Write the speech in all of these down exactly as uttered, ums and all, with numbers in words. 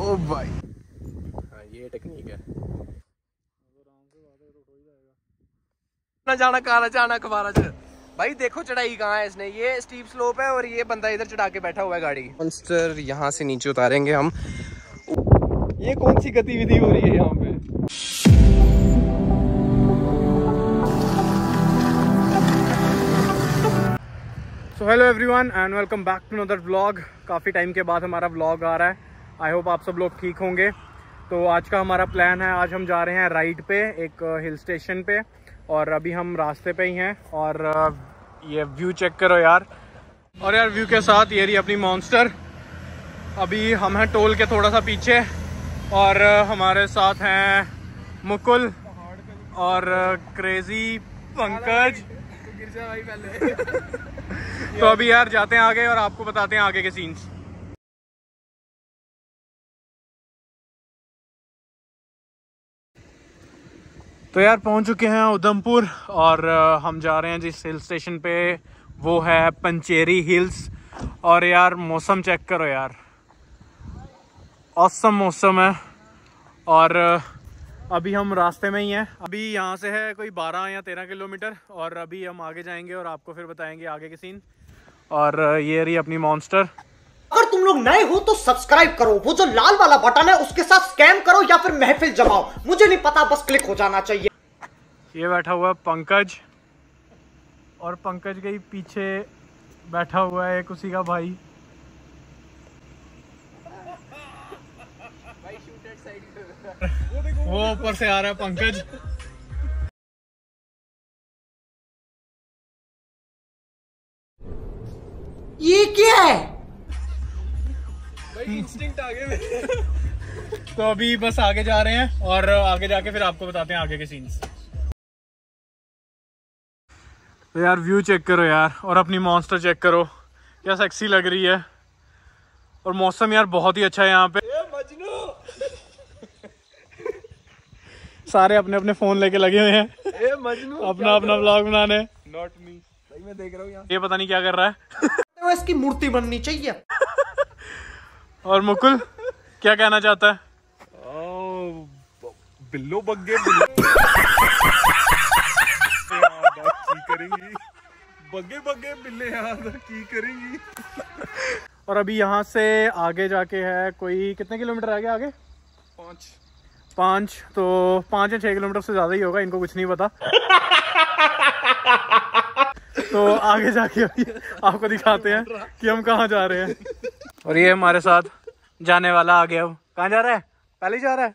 ओ भाई हाँ, ये टेक्निक है ना जाना कहा जाना कबारा च भाई। देखो चढ़ाई कहाँ है इसने, ये स्टीप स्लोप है और ये बंदा इधर चढ़ा के बैठा हुआ है गाड़ी। मॉन्स्टर यहाँ से नीचे उतारेंगे हम। ये कौन सी गतिविधि हो रही है यहाँ पे? So hello everyone and welcome back to another vlog. काफ़ी टाइम के बाद हमारा व्लॉग आ रहा है। आई होप आप सब लोग ठीक होंगे। तो आज का हमारा प्लान है, आज हम जा रहे हैं राइड पे एक हिल स्टेशन पे और अभी हम रास्ते पे ही हैं। और ये व्यू चेक करो यार, और यार व्यू के साथ ये रही अपनी मॉन्स्टर। अभी हम हैं टोल के थोड़ा सा पीछे और हमारे साथ हैं मुकुल और क्रेजी पंकज। तो अभी यार जाते हैं आगे और आपको बताते हैं आगे के सीन्स। तो यार पहुंच चुके हैं उधमपुर और हम जा रहे हैं जिस हिल स्टेशन पे, वो है पंचेरी हिल्स। और यार मौसम चेक करो यार, औसम मौसम है। और अभी हम रास्ते में ही हैं। अभी यहाँ से है कोई बारह या तेरह किलोमीटर और अभी हम आगे जाएंगे और आपको फिर बताएंगे आगे के सीन। और ये रही अपनी मॉन्स्टर। अगर तुम लोग नए हो तो सब्सक्राइब करो, वो जो लाल वाला बटन है उसके साथ स्कैम करो या फिर महफिल जमाओ, मुझे नहीं पता, बस क्लिक हो जाना चाहिए। ये बैठा हुआ है पंकज और पंकज के ही पीछे बैठा हुआ है एक उसी का भाई। वो ऊपर से आ रहा है पंकज। ये क्या है? इंस्टिंक्ट आगे में। तो अभी बस आगे जा रहे हैं और आगे जाके फिर आपको बताते हैं आगे के सीन्स। तो यार व्यू चेक करो यार, और अपनी मॉन्स्टर चेक करो, क्या सेक्सी लग रही है। और मौसम यार बहुत ही अच्छा है यहाँ पे। सारे अपने अपने फोन लेके लगे हुए हैं। ए मजनू, अपना अपना व्लॉग बनाने। नॉट मी भाई, मैं देख रहा हूँ यहाँ। ये पता नहीं क्या कर रहा है। तो इसकी मूर्ति बननी चाहिए। और मुकुल क्या कहना चाहता है? ओ, बिल्लो बग्गे बिल्लो की करेंगी, बग्गे बग्गे बिल्ले यार की करेंगी। और अभी यहाँ से आगे जाके है कोई कितने किलोमीटर आगे आगे पाँच पाँच तो पाँच या छः किलोमीटर से ज़्यादा ही होगा, इनको कुछ नहीं पता। तो आगे जाके अभी आपको दिखाते हैं कि हम कहाँ जा रहे हैं। और ये हमारे साथ जाने वाला आ गया। अब कहाँ जा रहा है? पहले ही जा रहा है।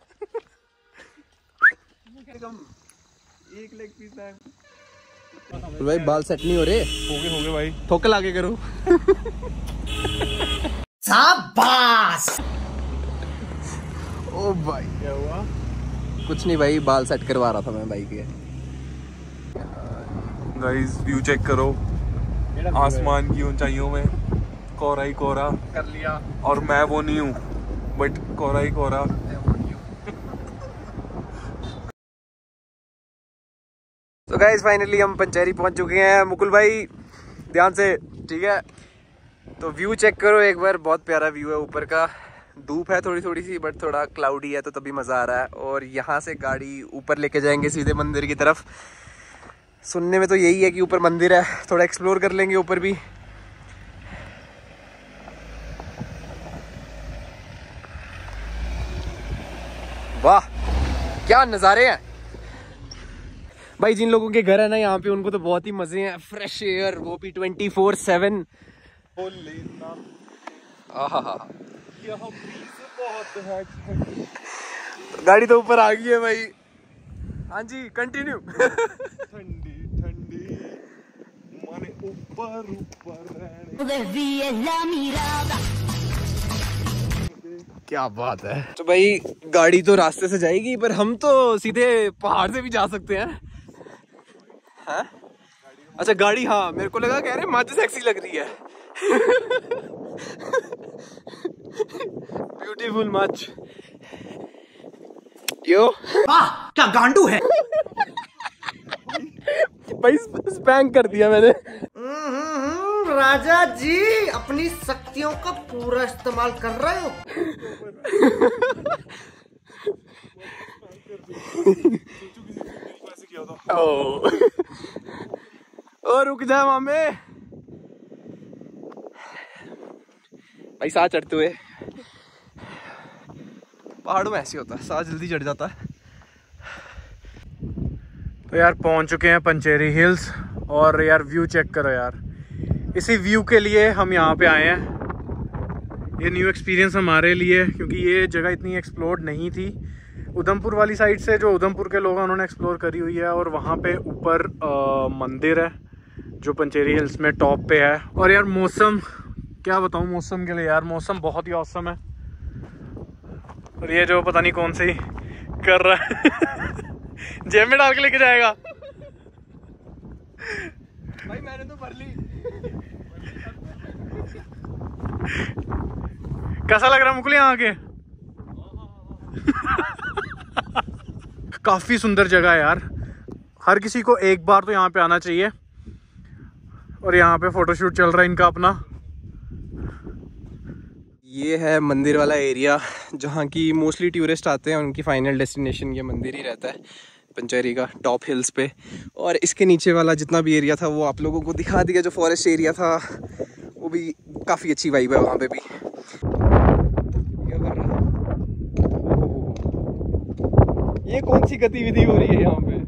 एक लेग पीस है भाई। बाल सेट नहीं हो रहे। होंगे होंगे भाई, ठोकर आगे करो। शाबाश। ओ भाई क्या हुआ? कुछ नहीं भाई, बाल सेट करवा रहा था मैं भाई के। गाइस व्यू चेक करो, आसमान की ऊंचाइयों में कोहरा ही कोहरा कर लिया। और मैं वो नहीं हूँ, बट कोहरा ही कोहरा। तो गाइस फाइनली हम पंचेरी पहुंच चुके हैं। मुकुल भाई ध्यान से, ठीक है। तो व्यू चेक करो एक बार, बहुत प्यारा व्यू है ऊपर का। धूप है थोड़ी थोड़ी सी, बट थोड़ा क्लाउडी है तो तभी मज़ा आ रहा है। और यहाँ से गाड़ी ऊपर लेके जाएंगे सीधे मंदिर की तरफ। सुनने में तो यही है कि ऊपर मंदिर है, थोड़ा एक्सप्लोर कर लेंगे ऊपर भी। वाह क्या नज़ारे हैं भाई। जिन लोगों के घर है ना यहाँ पे, उनको तो बहुत ही मजे हैं। फ्रेश एयर, वो भी ट्वेंटी फोर सेवन। गाड़ी तो ऊपर आ गई है भाई। हाँ जी कंटिन्यू। ठंडी ठंडी माने ऊपर ऊपर क्या बात है। तो भाई गाड़ी तो रास्ते से जाएगी, पर हम तो सीधे पहाड़ से भी जा सकते हैं। हाँ? अच्छा गाड़ी, हाँ मेरे को लगा कह रहे मज सेक्सी लग रही है। Beautiful much. यो वाह क्या गांडू है। भाई स्पैंक कर दिया मैंने। राजा जी अपनी शक्तियों का पूरा इस्तेमाल कर रहे हो। ओ, ओ रुक जा मामे भाई, साथ चढ़ते हुए पहाड़ों में ऐसे होता है, साथ जल्दी चढ़ जाता है। तो यार पहुंच चुके हैं पंचेरी हिल्स और यार व्यू चेक करो यार। इसी व्यू के लिए हम यहाँ पे आए हैं। ये न्यू एक्सपीरियंस हमारे लिए, क्योंकि ये जगह इतनी एक्सप्लोर नहीं थी। उधमपुर वाली साइड से जो उधमपुर के लोग हैं उन्होंने एक्सप्लोर करी हुई है, और वहाँ पे ऊपर मंदिर है जो पंचेरी हिल्स में टॉप पे है। और यार मौसम क्या बताऊँ, मौसम के लिए यार मौसम बहुत ही औसम है। और ये जो पता नहीं कौन सी कर रहा है जेब में डाल के लेके जाएगा भाई, मैंने तो भर ली। कैसा लग रहा है मुकुल यहाँ आके? काफी सुंदर जगह है यार, हर किसी को एक बार तो यहाँ पे आना चाहिए। और यहाँ पे फोटोशूट चल रहा है इनका अपना। ये है मंदिर वाला एरिया जहाँ की मोस्टली टूरिस्ट आते हैं, उनकी फाइनल डेस्टिनेशन ये मंदिर ही रहता है पंचेरी का, टॉप हिल्स पे। और इसके नीचे वाला जितना भी एरिया था वो आप लोगों को दिखा दिया, जो फॉरेस्ट एरिया था वो भी काफ़ी अच्छी वाइब है वहाँ पे भी। क्या कर रहा है? ये कौन सी गतिविधि हो रही है यहाँ पे?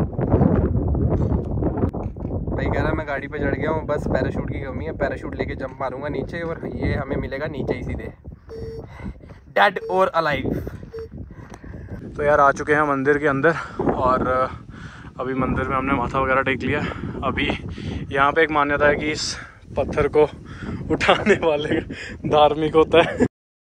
भाई कह रहा है मैं गाड़ी पे चढ़ गया हूँ, बस पैराशूट की कमी है, पैराशूट लेके जंप मारूंगा नीचे और ये हमें मिलेगा नीचे ही सीधे, डेड और अलाइव। तो यार आ चुके हैं मंदिर के अंदर, और अभी मंदिर में हमने माथा वगैरह टेक लिया। अभी यहाँ पे एक मान्यता है कि इस पत्थर को उठाने वाले धार्मिक होता है।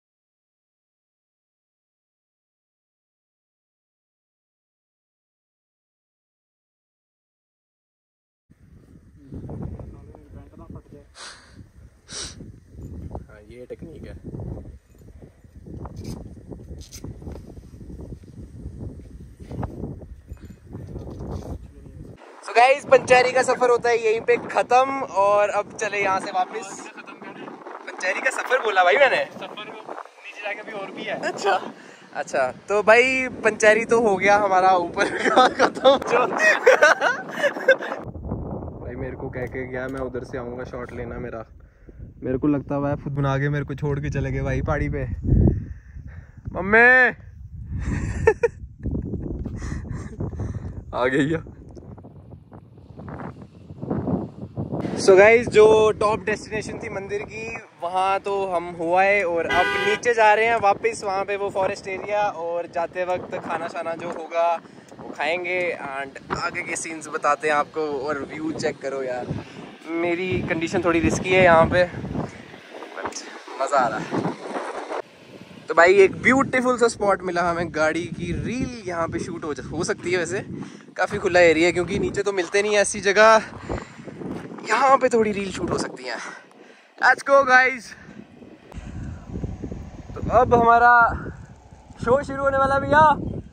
हाँ, ये टेक्निक है। So guys, पंचेरी का सफर होता है यहीं पे खत्म, और अब चले यहाँ से वापस। पंचेरी का सफर बोला भाई मैंने, सफर नीचे जाके भी और भी है। अच्छा अच्छा, तो भाई पंचेरी तो हो गया हमारा ऊपर का खत्म जो भाई मेरे को कह के गया मैं उधर से आऊंगा शॉट लेना मेरा, मेरे को लगता है खुद बना के मेरे को छोड़ के चले गए भाई पहाड़ी पे। मम्मी आ गई है। सो गाइज, जो टॉप डेस्टिनेशन थी मंदिर की वहाँ तो हम हुआ है, और अब नीचे जा रहे हैं वापस वहाँ पे वो फॉरेस्ट एरिया, और जाते वक्त खाना शाना जो होगा वो खाएंगे एंड आगे के सीन्स बताते हैं आपको। और व्यू चेक करो यार, मेरी कंडीशन थोड़ी रिस्की है यहाँ पे, बट मज़ा आ रहा है। तो भाई एक ब्यूटीफुल सा स्पॉट मिला हमें, गाड़ी की रील यहाँ पे शूट हो हो सकती है। वैसे काफ़ी खुला एरिया है क्योंकि नीचे तो मिलते नहीं है ऐसी जगह, यहाँ पे थोड़ी रील शूट हो सकती है। Let's go guys. तो अब हमारा शो शुरू होने वाला भैया,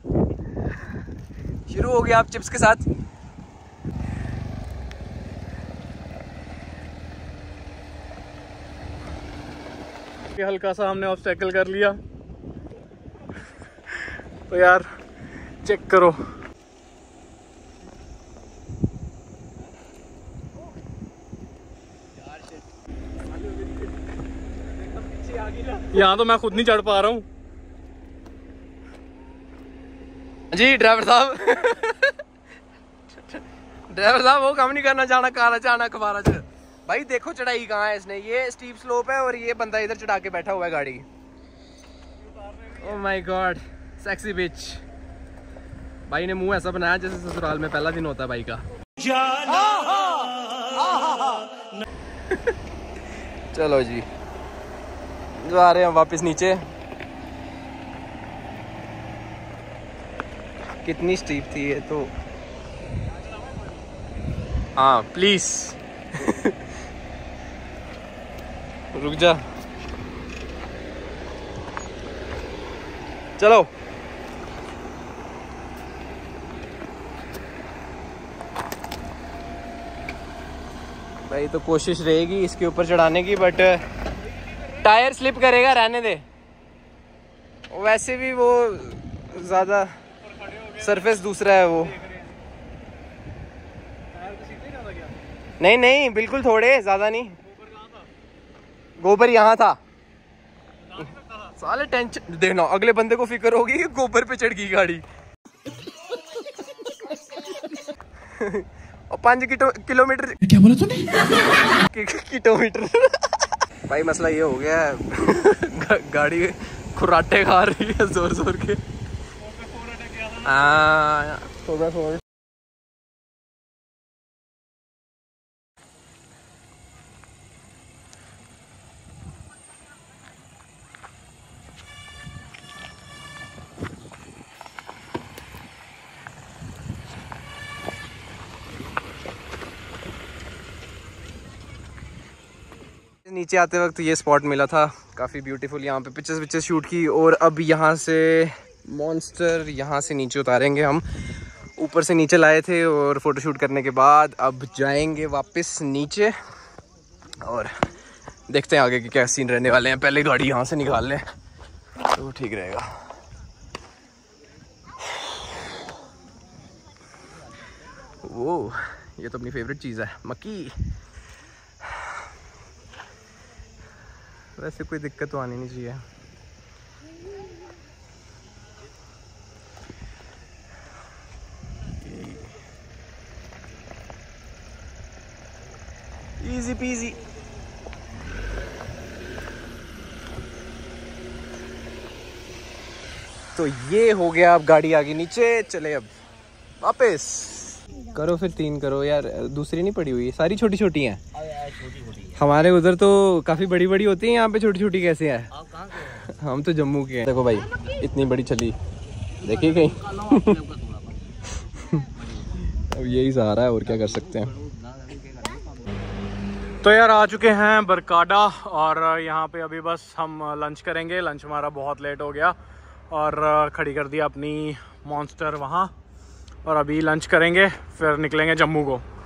शुरू हो गया आप चिप्स के साथ। हल्का सा हमने ऑब्स्टेकल कर लिया। तो यार चेक करो, यहाँ तो मैं खुद नहीं चढ़ पा रहा हूँ। जी ड्राइवर साहब ड्राइवर साहब वो काम नहीं करना, जाना काला जाना अखबारा च। भाई देखो चढ़ाई कहाँ है इसने, ये स्टीप स्लोप है और ये बंदा इधर चढ़ा के बैठा हुआ है गाड़ी। Oh my god, sexy bitch. भाई ने मुंह ऐसा बनाया जैसे ससुराल में पहला दिन होता है भाई का। चलो जी, जा रहे हैं वापस नीचे। कितनी स्टीप थी ये तो। हाँ प्लीज रुक जा, चलो। भाई तो कोशिश रहेगी इसके ऊपर चढ़ाने की, बट टायर स्लिप करेगा, रहने दे। वैसे भी वो ज़्यादा सरफेस दूसरा है वो। नहीं नहीं बिल्कुल थोड़े, ज़्यादा नहीं। गोबर यहाँ था। साले टेंशन देखना, अगले बंदे को फिक्र होगी कि गोबर पे चढ़ गई गाड़ी। और पाँच किलोमीटर क्या बोला तूने? किलोमीटर। भाई मसला ये हो गया है गाड़ी खुराटे खा रही है जोर जोर के। हाँ नीचे आते वक्त ये स्पॉट मिला था, काफ़ी ब्यूटीफुल। यहाँ पे पिक्चर्स पिक्चर्स शूट की। और अब यहाँ से मॉन्स्टर यहाँ से नीचे उतारेंगे हम। ऊपर से नीचे लाए थे और फ़ोटो शूट करने के बाद अब जाएंगे वापस नीचे और देखते हैं आगे के क्या सीन रहने वाले हैं। पहले गाड़ी यहाँ से निकाल लें तो ठीक रहेगा। वो ये तो अपनी फेवरेट चीज़ है, मक्की। वैसे कोई दिक्कत तो आनी नहीं चाहिए। Easy peasy. तो ये हो गया, अब गाड़ी आ गई नीचे। चले अब वापस करो, फिर तीन करो यार। दूसरी नहीं पड़ी हुई, सारी छोटी छोटी हैं। हमारे उधर तो काफी बड़ी बड़ी होती है, यहाँ पे छोटी छोटी कैसे है? हम तो जम्मू के हैं। देखो भाई इतनी बड़ी चली, देखिए कहीं। अब यही सहारा है, और क्या कर सकते हैं। तो यार आ चुके हैं बरकाडा और यहाँ पे अभी बस हम लंच करेंगे। लंच हमारा बहुत लेट हो गया और खड़ी कर दिया अपनी मॉन्स्टर वहाँ, और अभी लंच करेंगे फिर निकलेंगे जम्मू को।